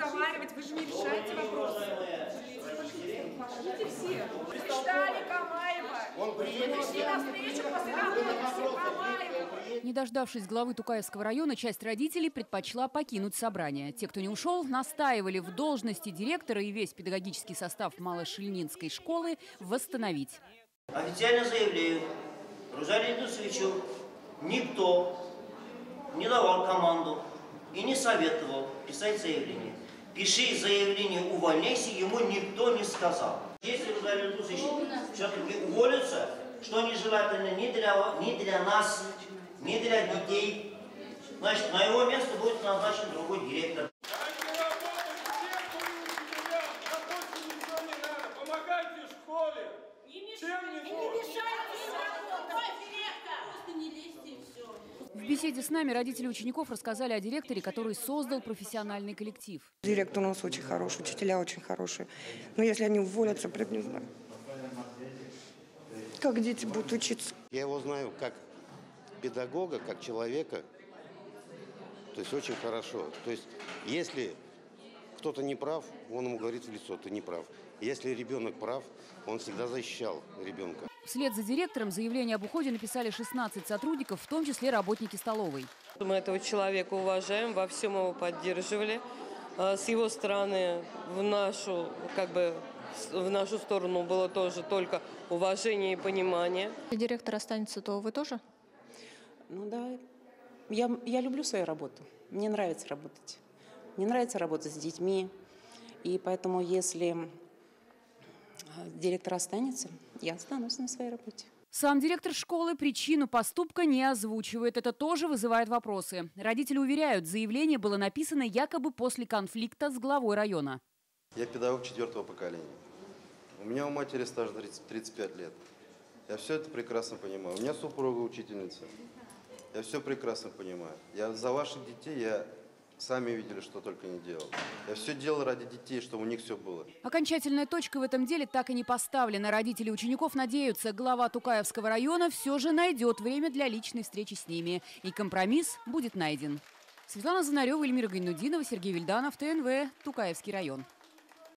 разговаривать, вы же не решаете вопросы. Пошлите все. Ждали Камаева. Пришли на встречу после работы все Камаева. Не дождавшись главы Тукаевского района, часть родителей предпочла покинуть собрание. Те, кто не ушел, настаивали в должности директора и весь педагогический состав Малошильнинской школы восстановить. Официально заявляю, Рузалию Индусовичу никто не давал команду и не советовал писать заявление. Пиши заявление, увольняйся, ему никто не сказал. Если Рузалий Индусович все-таки уволится, что нежелательно ни для нас, ни для детей, значит, на его место будет назначен другой директор. Помогайте школе. В беседе с нами родители учеников рассказали о директоре, который создал профессиональный коллектив. Директор у нас очень хороший, учителя очень хорошие. Но если они уволятся, не знаю, как дети будут учиться. Я его знаю как педагога, как человека. То есть очень хорошо. То есть если кто-то не прав, он ему говорит в лицо: ты не прав. Если ребенок прав, он всегда защищал ребенка. Вслед за директором заявление об уходе написали 16 сотрудников, в том числе работники столовой. Мы этого человека уважаем, во всем его поддерживали. С его стороны в нашу сторону было тоже только уважение и понимание. Если директор останется, то вы тоже? Ну да, я люблю свою работу, мне нравится работать. Мне нравится работать с детьми, и поэтому если директор останется, я останусь на своей работе. Сам директор школы причину поступка не озвучивает. Это тоже вызывает вопросы. Родители уверяют, заявление было написано якобы после конфликта с главой района. Я педагог 4-го поколения. У меня у матери стаж 35 лет. Я все это прекрасно понимаю. У меня супруга учительница. Я все прекрасно понимаю. Я за ваших детей, сами видели, что только не делал. Я все делал ради детей, чтобы у них все было. Окончательная точка в этом деле так и не поставлена. Родители учеников надеются, глава Тукаевского района все же найдет время для личной встречи с ними. И компромисс будет найден. Светлана Занарева, Эльмира Гайнудинова, Сергей Вильданов, ТНВ, Тукаевский район.